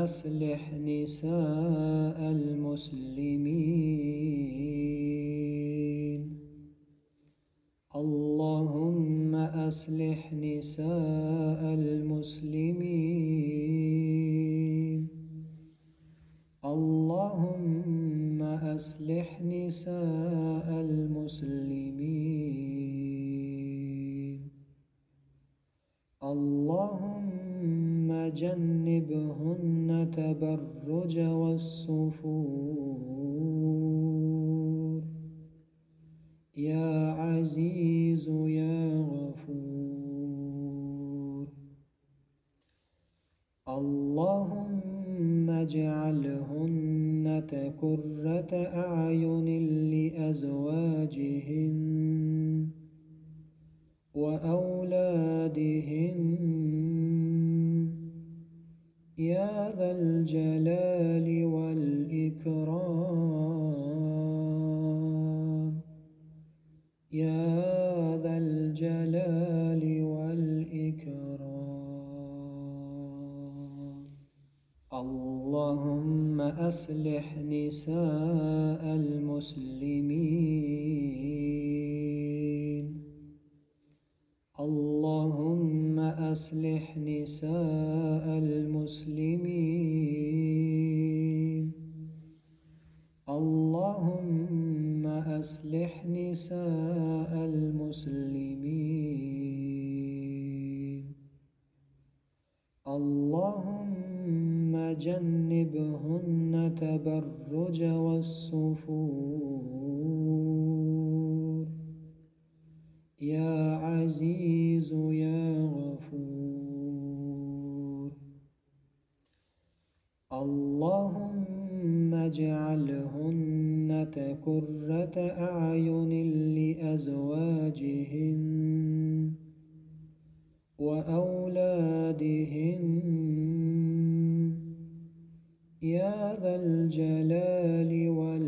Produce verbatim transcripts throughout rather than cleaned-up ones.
أصلح نساء المسلمين اللهم أصلح نساء المسلمين اللهم أصلح نساء المسلمين اللهم جنبهن تبرج والسفور يا عزيز يا غفور اللهم اجعلهن قرة أعين لأزواجهن وأولادهن يا ذا الجلال والإكرام يا ذا الجلال والإكرام اللهم أصلح نساء المسلمين اللهم أصلح نساء المسلمين اللهم أصلح نساء المسلمين اللهم جنبهن تبرج والسفور يا عزيز يا غفور اللهم اجعلهن قرة أعين لأزواجهن وأولادهن يا ذا الجلال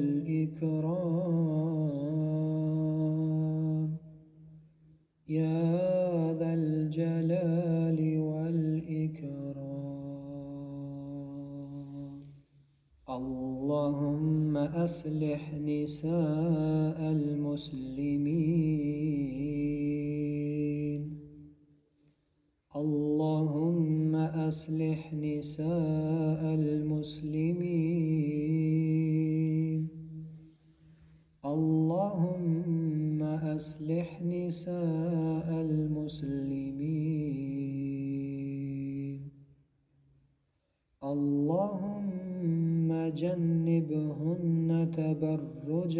والإكرام يا ذا الجلال والإكرام اللهم أصلح نساء المسلمين اللهم أصلح نساء المسلمين اللهم أصلح نساء المسلمين اللهم جنبهن تبرج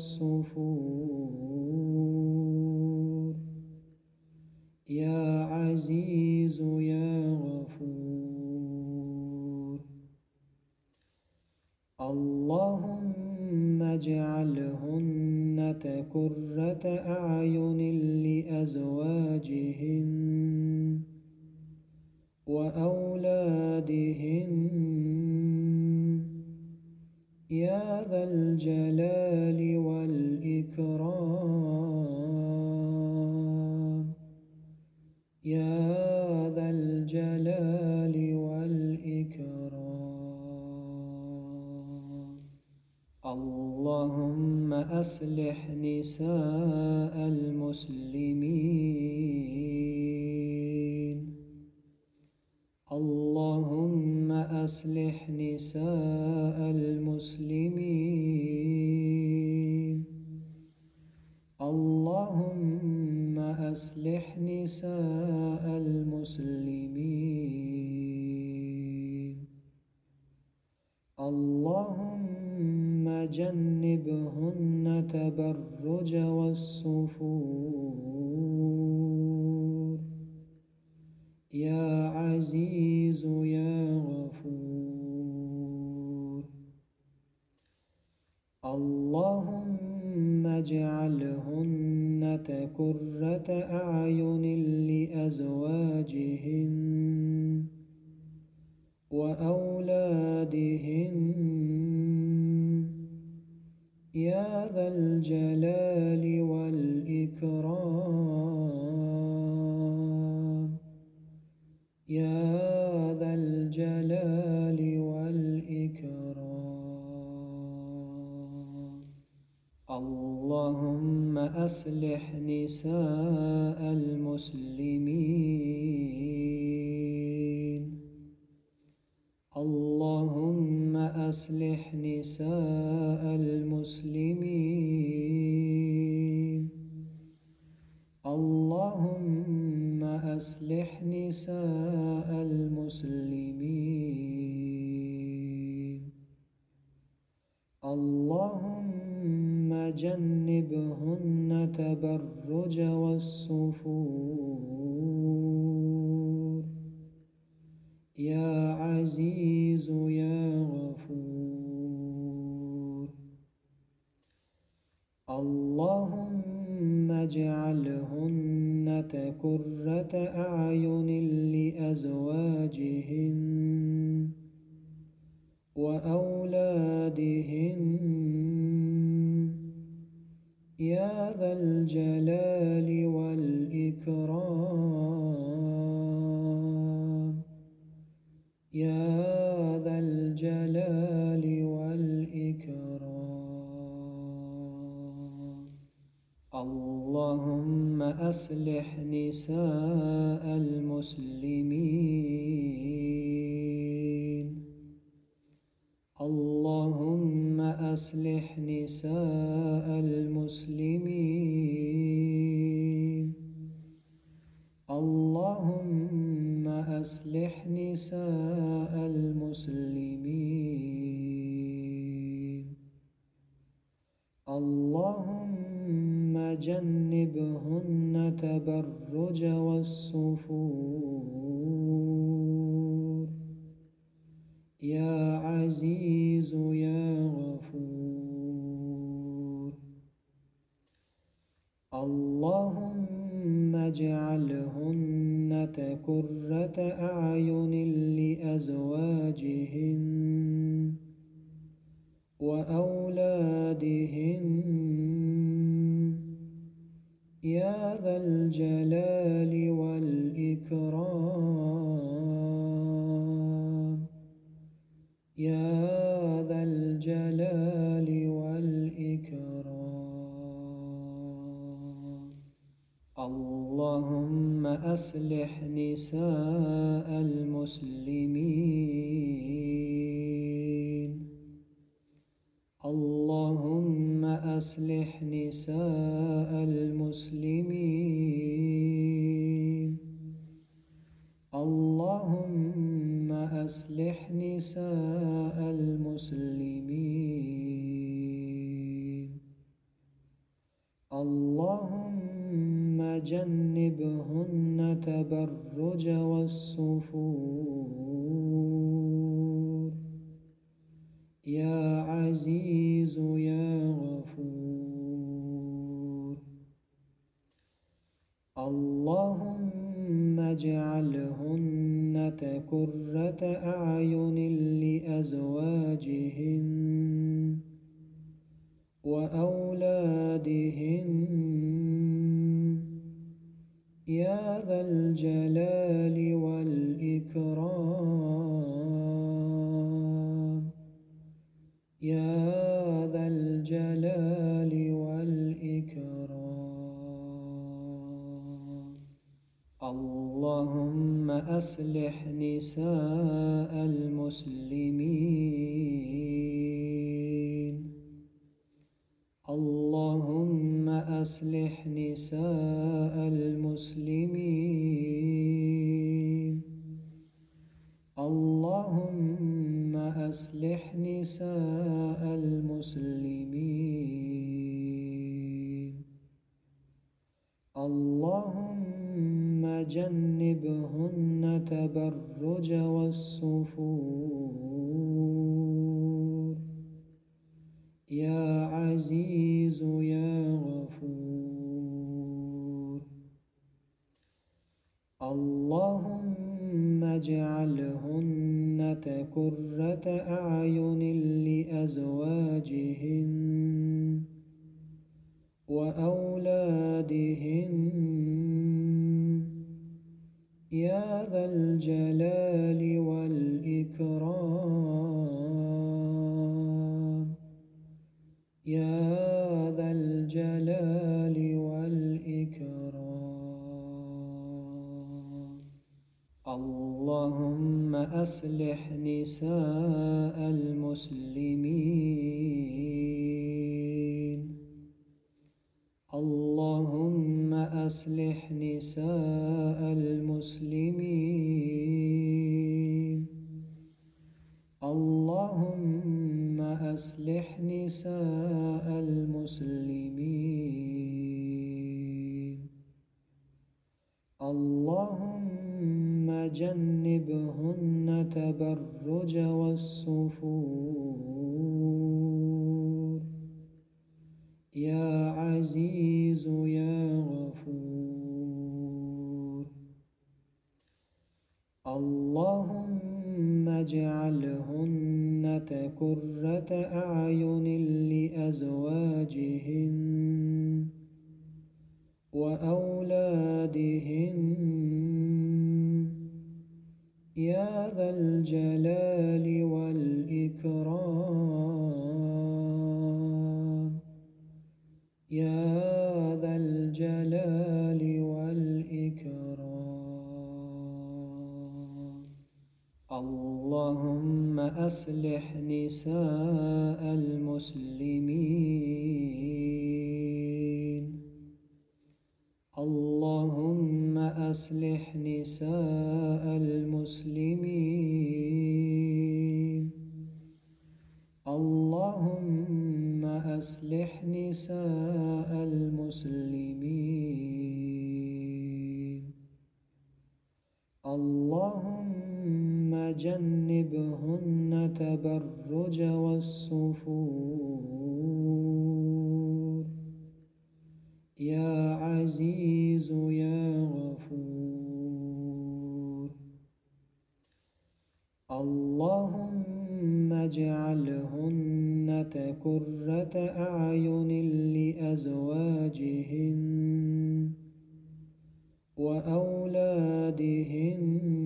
والسفور يا عزيز يا غفور اللهم اجعلهن قرة أعين لأزواجهن وأولادهن يا ذا الجلال والإكرام يا ذا الجلال والإكرام اللهم أصلح نساء المسلمين اللهم أصلح نساء المسلمين اللهم أصلح نساء المسلمين اللهم جنبهن تبرج والسفور يا عزيز يا غفور اللهم اجعلهن قرة أعين لأزواجهن وأولادهن يا ذا الجلال والإكرام يا ذا الجلال أصلح نساء المسلمين اللهم أصلح نساء المسلمين اللهم أصلح نساء المسلمين اللهم جنبهن تبرج والسفور يا عزيز يا غفور اللهم اجعلهن قرة أعين لأزواجهن وأولادهن يا ذا الجلال والإكرام يا ذا الجلال والإكرام اللهم أصلح نساء المسلمين اللهم أصلح نساء المسلمين اللهم أصلح نساء المسلمين اللهم جنبهن تبرج والسفور يا عزيز يا غفور اللهم اجعلهن قرة أعين لأزواجهن وأولادهن يا ذا الجلال والإكرام يا ذا الجلال والإكرام اللهم أصلح نساء المسلمين اللهم أصلح نساء المسلمين اللهم أصلح نساء المسلمين اللهم جنبهن تبرج والسفور يا عزيز يا غفور اللهم اجعلهن قرة أعين لأزواجهن وأولادهن يا ذا الجلال والإكرام يا ذا الجلال والإكرام اللهم أصلح نساء المسلمين اللهم أصلح نساء المسلمين اللهم أصلح نساء المسلمين اللهم جنبهن تبرج والسفور يا عزيز يا غفور اللهم اجعلهن قرة أعين لأزواجهن وأولادهن يا ذا الجلال والإكرام يا ذا الجلال اللهم أصلح نساء المسلمين. اللهم أصلح نساء المسلمين. اللهم أصلح نساء المسلمين. اللهم جنبهن تبرج والسفور يا عزيز يا غفور. اللهم اجعلهن قرة أعين لأزواجهن وأولادهن يا ذا الجلال والإكرام يا ذا الجلال والإكرام. اللهم أصلح نساء المسلمين. اللهم أصلح نساء المسلمين. اللهم أصلح نساء المسلمين. اللهم جنبهن تبرج والسفور يا عزيز يا غفور. اللهم اجعلهن قرة أعين لأزواجهن وأولادهن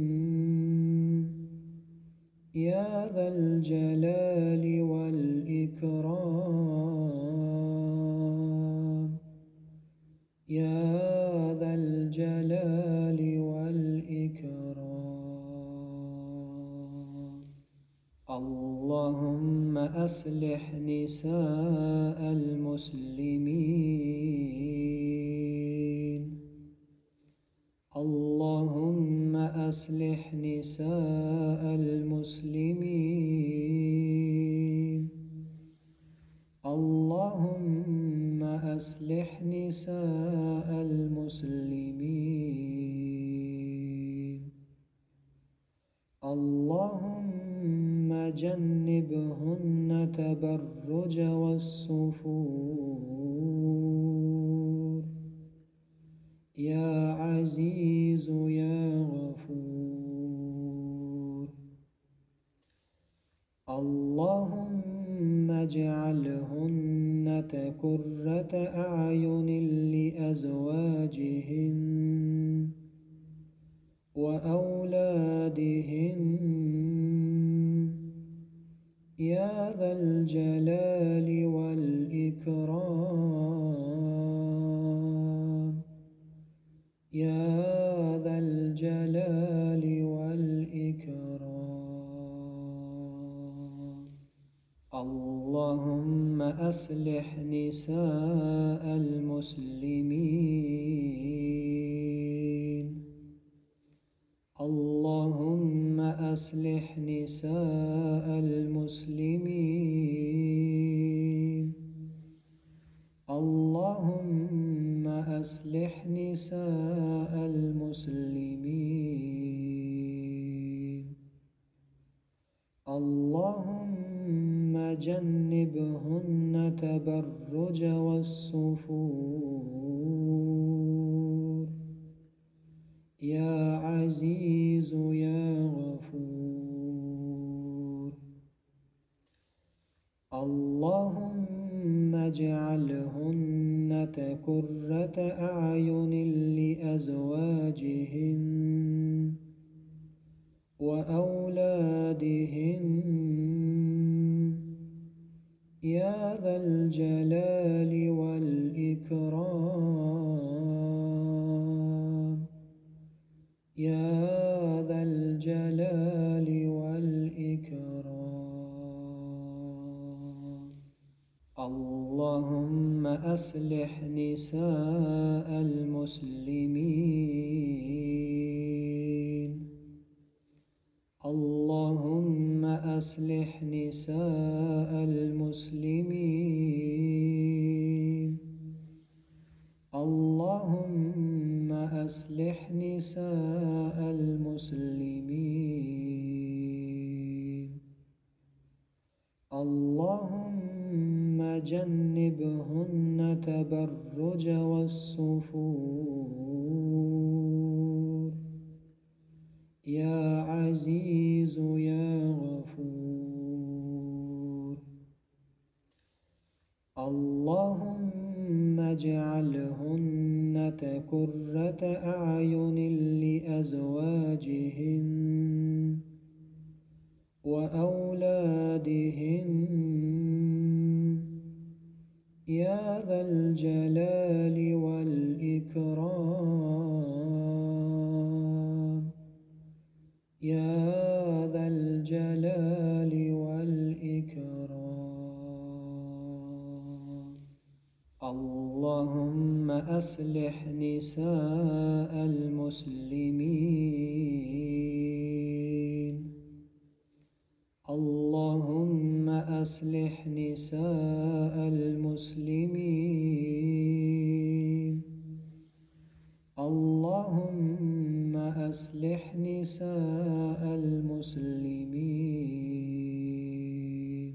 يا ذا الجلال والإكرام يا ذا الجلال والإكرام. اللهم أصلح نساء المسلمين. اللهم أصلح نساء المسلمين. اللهم أصلح نساء المسلمين. اللهم جنبهن تبرج والسفور يا عزيز يا غفور. اللهم اجعلهن قرة أعين لأزواجهن وأولادهن يا ذا الجلال والإكرام يا ذا الجلال والإكرام. اللهم أصلح نساء المسلمين. اللهم أصلح نساء المسلمين. اللهم أصلح نساء المسلمين. اللهم جنبهن تبرج والسفور يا عزيز يا غفور. اللهم اجعلهن قرة أعين لأزواجهن وأولادهن يا ذا الجلال والإكرام يا ذا أصلح نساء المسلمين اللهم أصلح نساء المسلمين اللهم أصلح نساء المسلمين اللهم جنبهن تبرج والسفور يا عزيز يا غفور اللهم اجعلهن قرة أعين لأزواجهن وأولادهن يا ذا الجلال والإكرام يا ذا الجلال والإكرام اللهم أصلح نساء المسلمين اللهم أصلح نساء المسلمين اللهم أصلح نساء المسلمين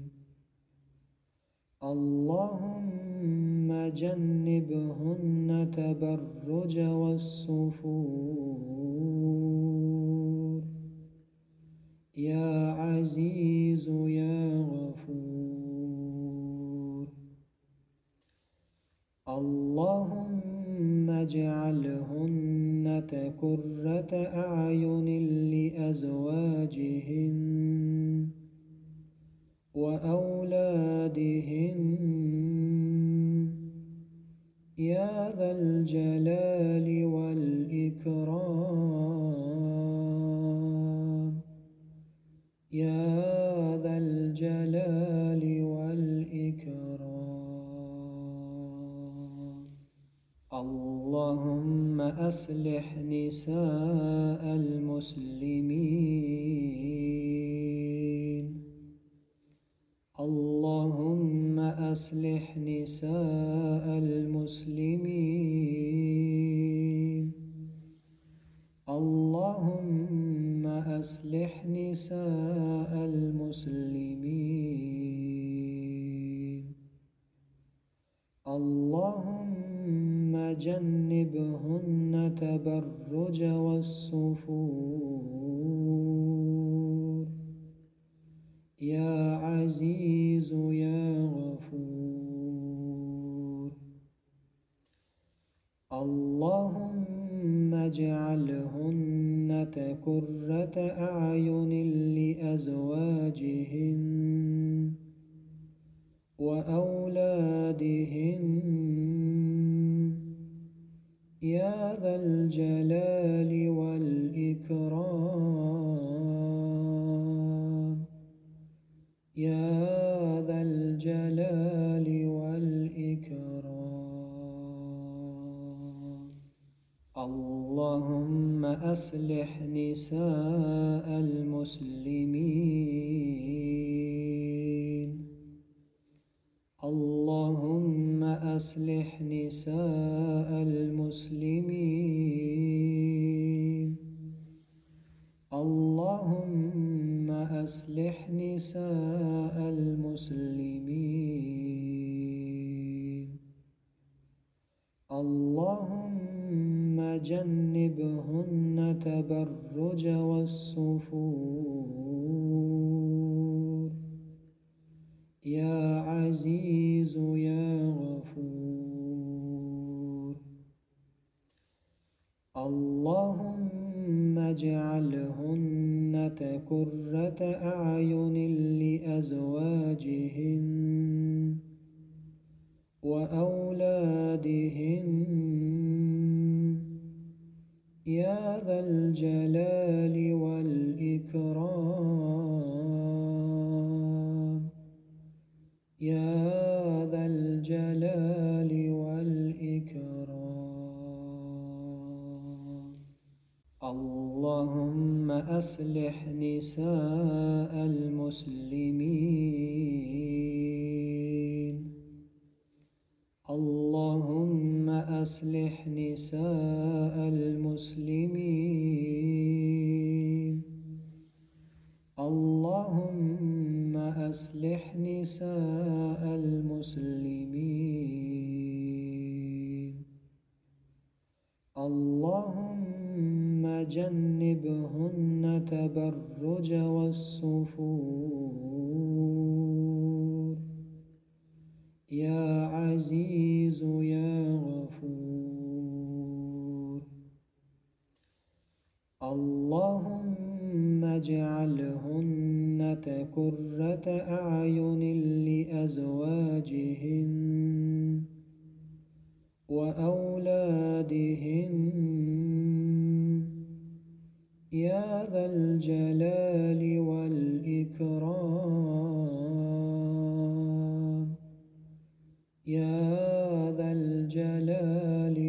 اللهم جنبهن تبرج والسفور يا عزيز يا غفور اللهم اجعلهن قرة أعين لأزواجهن وأولادهن يا ذا الجلال والإكرام يا ذا الجلال والإكرام اللهم أصلح نساء المسلمين اللهم أصلح نساء المسلمين اللهم أصلح نساء المسلمين اللهم جنبهن تبرج والسفور يا عزيز يا غفور اللهم اجعلهن قرة أعين لأزواجهن وأولادهن يا ذا الجلال والإكرام يا ذا الجلال والإكرام اللهم أصلح نساء المسلمين اللهم أصلح نساء المسلمين اللهم أصلح نساء المسلمين اللهم جنبهن تبرج والسفور يا عزيز يا غفور اللهم اجعلهن قرة أعين لأزواجهن وأولادهن يا ذا الجلال والإكرام يا ذا الجلال اللهم أصلح نساء المسلمين. اللهم أصلح نساء المسلمين. اللهم أصلح نساء المسلمين. اللهم جنبهن تبرج والسفور يا عزيز يا غفور. اللهم اجعلهن قرة أعين لأزواجهن وأولادهن يا ذا الجلال والإكرام يا ذا الجلال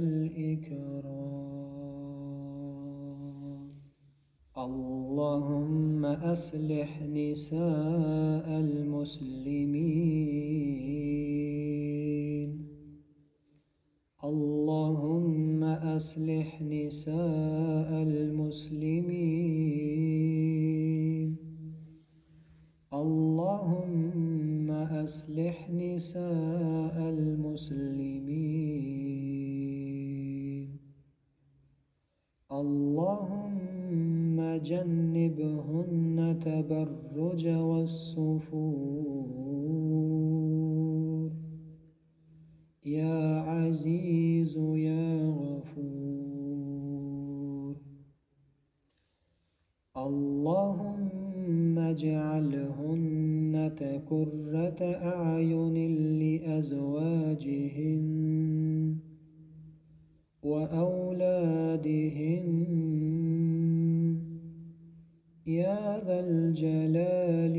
والإكرام. اللهم أصلح نساء المسلمين. اللهم أصلح نساء المسلمين. اللهم أصلح نساء المسلمين. اللهم جنبهن تبرج والسفور يا عزيز يا غفور. اللهم اجعلهن قرة أعين لأزواجهن وأولادهن يا ذا الجلال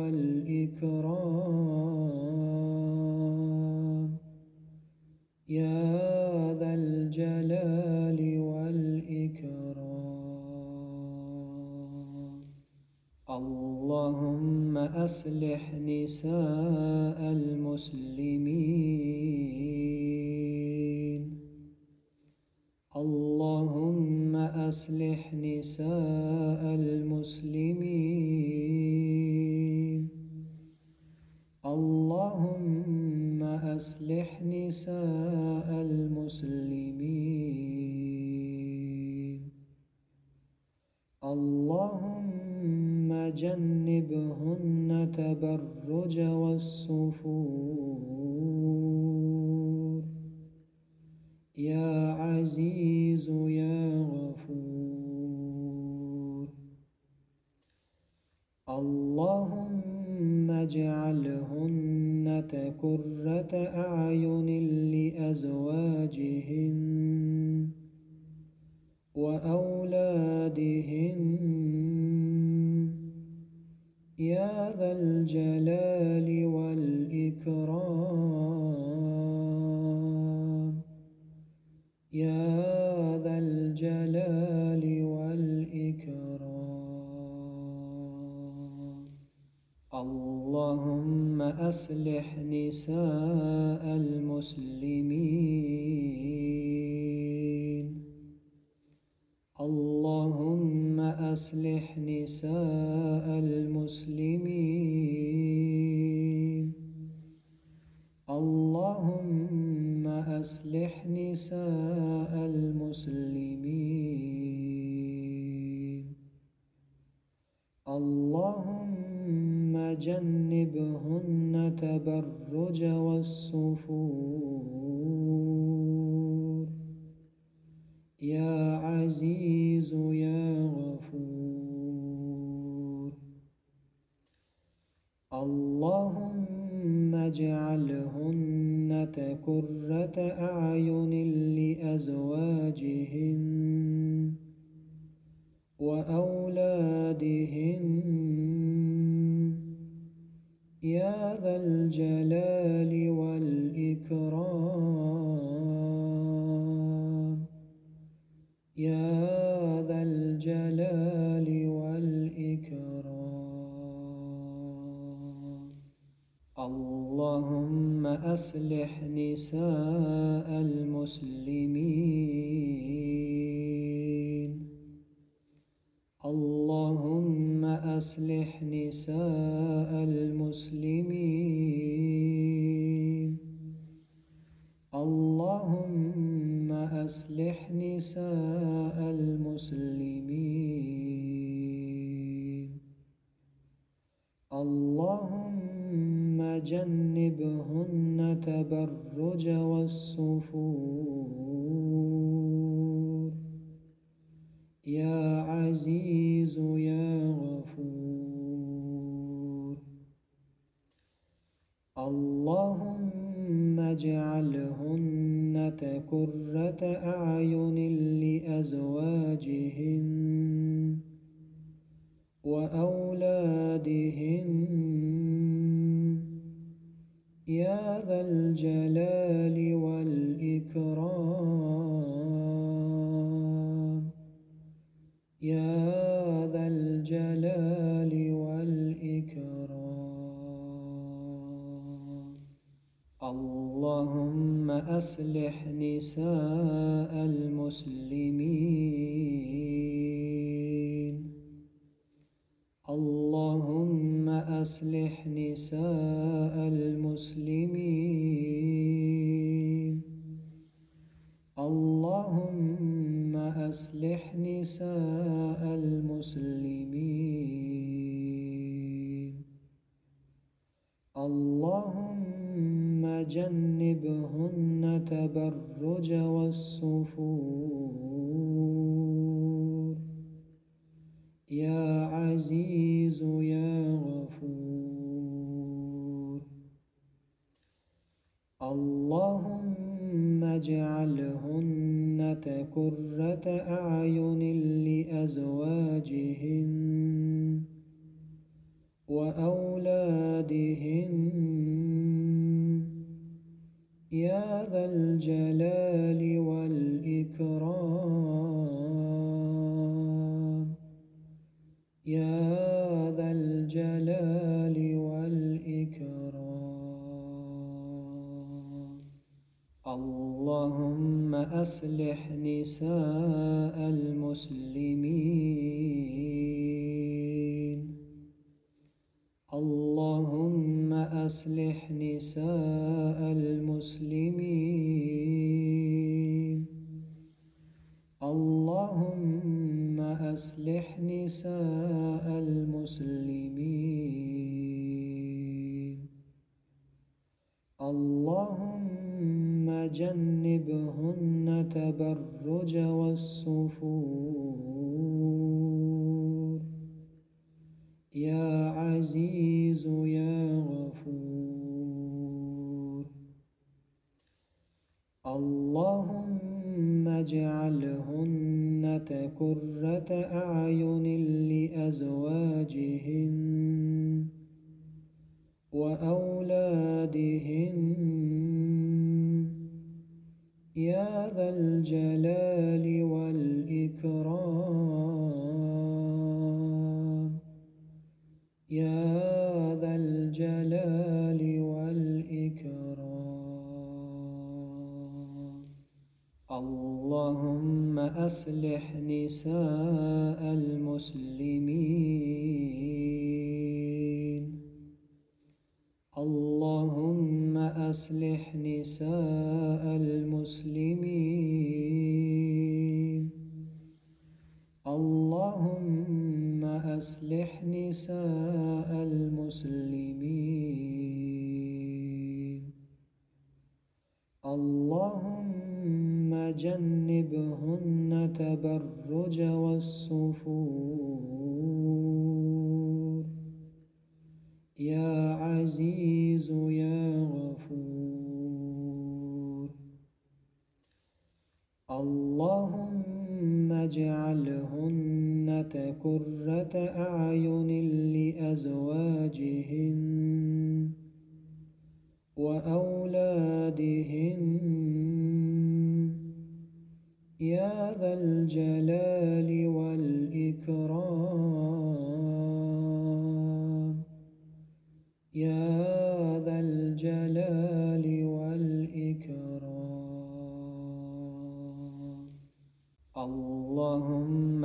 والإكرام يا ذا الجلال والإكرام. اللهم أصلح نساء المسلمين. اللهم أصلح نساء المسلمين. اللهم أصلح نساء المسلمين. اللهم جنبهن تبرج والسفور يا عزيز يا غفور. اللهم اجعلهن قرة أعين لأزواجهن وأولادهن يا ذا الجلال والإكرام يا ذا الجلال والإكرام. اللهم أصلح نساء المسلمين. اللهم أصلح نساء المسلمين. اللهم أصلح نساء المسلمين. اللهم جنبهن تبرج والسفور يا عزيز يا غفور. اللهم اجعلهن قرة أعين لأزواجهن وأولادهن يا ذا الجلال والإكرام يا ذا أصلح نساء المسلمين اللهم أصلح نساء المسلمين اللهم أصلح نساء المسلمين اللهم جنبهن تبرج والسفور يا عزيز يا غفور اللهم اجعلهن قرة أعين لأزواجهن وأولادهن يا ذا الجلال والإكرام يا ذا الجلال والإكرام اللهم أصلح نساء المسلمين اللهم أصلح نساء المسلمين اللهم أصلح نساء المسلمين اللهم جنبهن تبرج والسفور يا عزيز يا غفور اللهم اجعلهن قرة أعين لأزواجهن وأولادهن يا ذا الجلال والإكرام يا ذا الجلال والإكرام اللهم أصلح نساء المسلمين اللهم أصلح نساء المسلمين اللهم أصلح نساء المسلمين اللهم جنبهن تبرج والسفور يا عزيز يا غفور اللهم اجعلهن قرة أعين لأزواجهن وأولادهن يا ذا الجلال والإكرام يا ذا الجلال والإكرام اللهم أصلح نساء المسلمين اللهم أصلح نساء المسلمين اللهم أصلح نساء المسلمين اللهم جنبهن تبرج والسفور يا عزيز يا غفور اللهم اجعلهن قرة أعين لأزواجهن وأولادهن يا ذا الجلال والإكرام يا ذا الجلال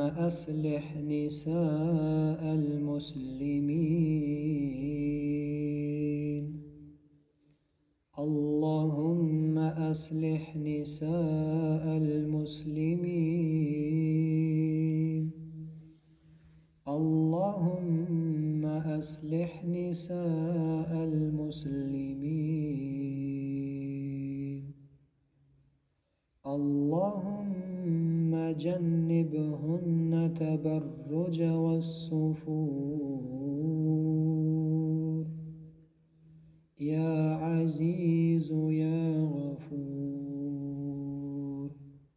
أصلح نساء المسلمين اللهم أصلح نساء المسلمين اللهم أصلح نساء المسلمين اللهم جنبهن تبرج والسفور يا عزيز يا غفور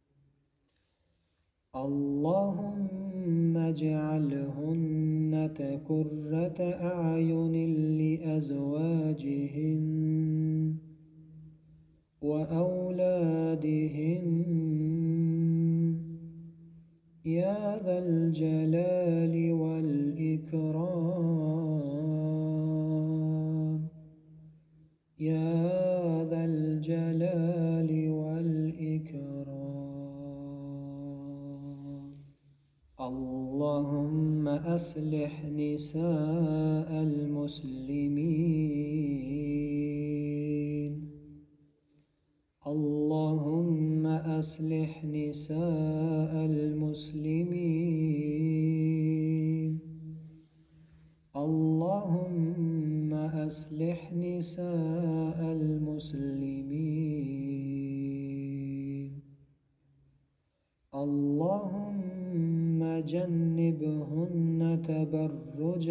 اللهم اجعلهن قرة أعين لأزواجهن وأولادهن يا ذا الجلال والإكرام يا ذا الجلال والإكرام اللهم أصلح نساء المسلمين اللهم أصلح نساء المسلمين اللهم أصلح نساء المسلمين اللهم جنبهن تبرج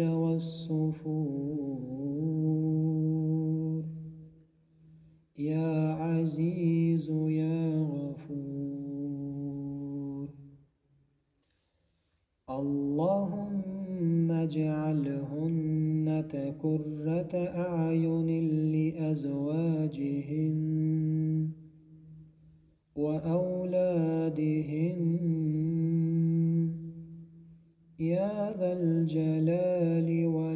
والسفور يا عزيز يا غفور اللهم اجعلهن قرة أعين لأزواجهن وأولادهن يا ذا الجلال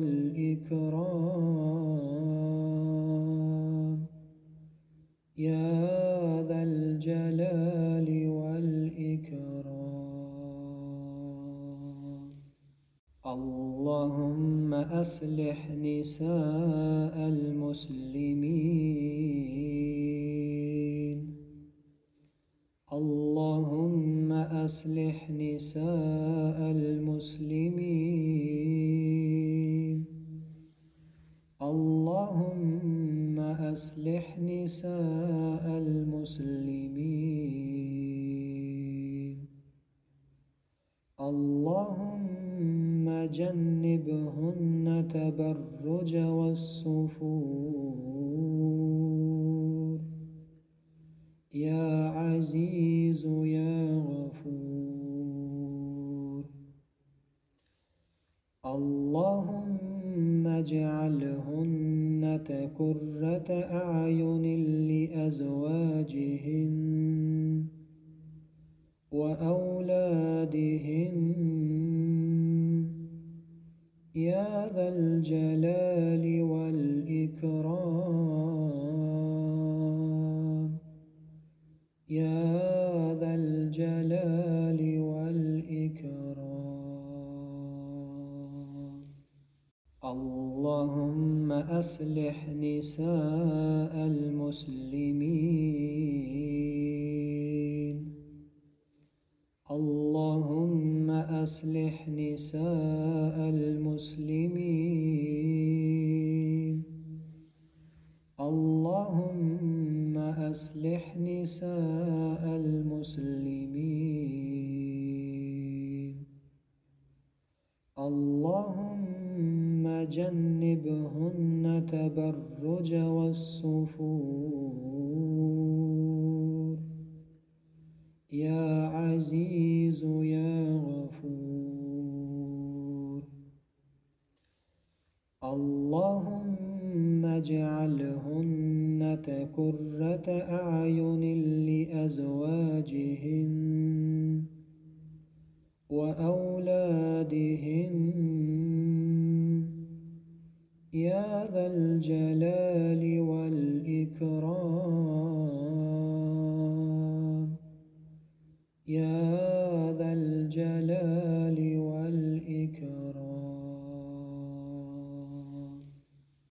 والإكرام يا ذا الجلال والإكرام اللهم أصلح نساء المسلمين اللهم أصلح نساء المسلمين اللهم أصلح نساء المسلمين اللهم جنبهن تبرج والسفور يا عزيز يا غفور اللهم اجعلهن قرة أعين لأزواجهن وأولادهن يا ذا الجلال والإكرام يا ذا الجلال والإكرام اللهم أصلح نساء المسلمين اللهم أصلح نساء المسلمين اللهم أصلح نساء المسلمين اللهم جنبهن تبرج والسفور يا عزيز يا غفور اللهم اجعلهن قرة أعين لأزواجهن وأولادهن يا ذا الجلال